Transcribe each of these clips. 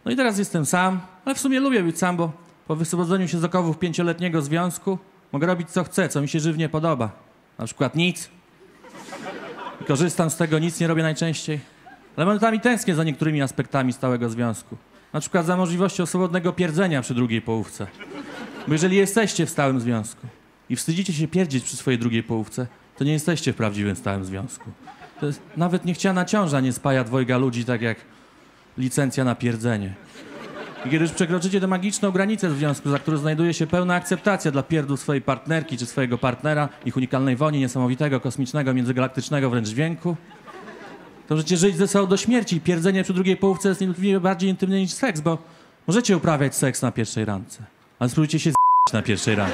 No i teraz jestem sam, ale w sumie lubię być sam, bo po wyswobodzeniu się z okowów 5-letniego związku mogę robić co chcę, co mi się żywnie podoba. Na przykład nic. I korzystam z tego, nic nie robię najczęściej. Ale momentami tęsknię za niektórymi aspektami stałego związku. Na przykład za możliwością swobodnego pierdzenia przy drugiej połówce. Bo jeżeli jesteście w stałym związku i wstydzicie się pierdzieć przy swojej drugiej połówce, to nie jesteście w prawdziwym stałym związku. To jest nawet niechciana ciąża nie spaja dwojga ludzi tak jak licencja na pierdzenie. I kiedy już przekroczycie tę magiczną granicę w związku, za którą znajduje się pełna akceptacja dla pierdów swojej partnerki czy swojego partnera, ich unikalnej woni, niesamowitego, kosmicznego, międzygalaktycznego wręcz dźwięku, to możecie żyć ze sobą do śmierci i pierdzenie przy drugiej połówce jest niewątpliwie bardziej intymne niż seks, bo możecie uprawiać seks na pierwszej randce, ale spróbujcie się na pierwszej randce.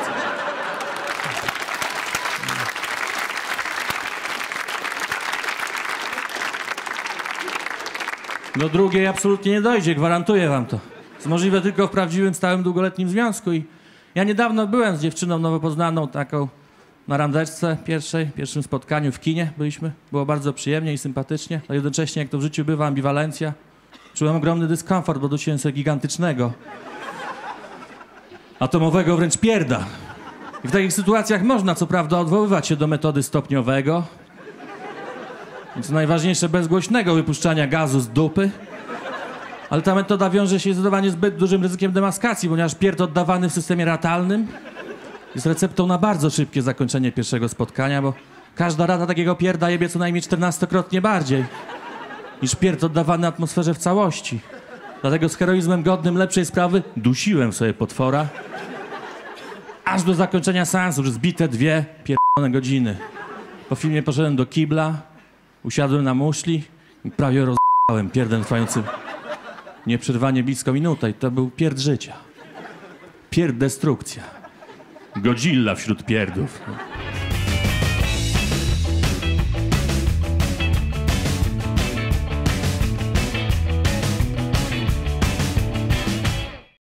Do drugiej absolutnie nie dojdzie, gwarantuję wam to. Jest możliwe tylko w prawdziwym, stałym, długoletnim związku. I ja niedawno byłem z dziewczyną nowo poznaną, taką na randeczce pierwszym spotkaniu w kinie byliśmy. Było bardzo przyjemnie i sympatycznie, a jednocześnie, jak to w życiu bywa, ambiwalencja. Czułem ogromny dyskomfort, bo dusiłem sobie gigantycznego, atomowego wręcz pierda. I w takich sytuacjach można, co prawda, odwoływać się do metody stopniowego, co najważniejsze, bezgłośnego wypuszczania gazu z dupy. Ale ta metoda wiąże się zdecydowanie zbyt dużym ryzykiem demaskacji, ponieważ pierd oddawany w systemie ratalnym jest receptą na bardzo szybkie zakończenie pierwszego spotkania, bo każda rata takiego pierda jebie co najmniej 14-krotnie bardziej niż pierd oddawany w atmosferze w całości. Dlatego z heroizmem godnym lepszej sprawy dusiłem sobie potwora, aż do zakończenia seansu, już zbite 2 pierdolone godziny. Po filmie poszedłem do kibla, usiadłem na muszli i prawie rozjebałem pierdem trwającym nieprzerwanie blisko minutę i to był pierd życia. Pierd destrukcja. Godzilla wśród pierdów.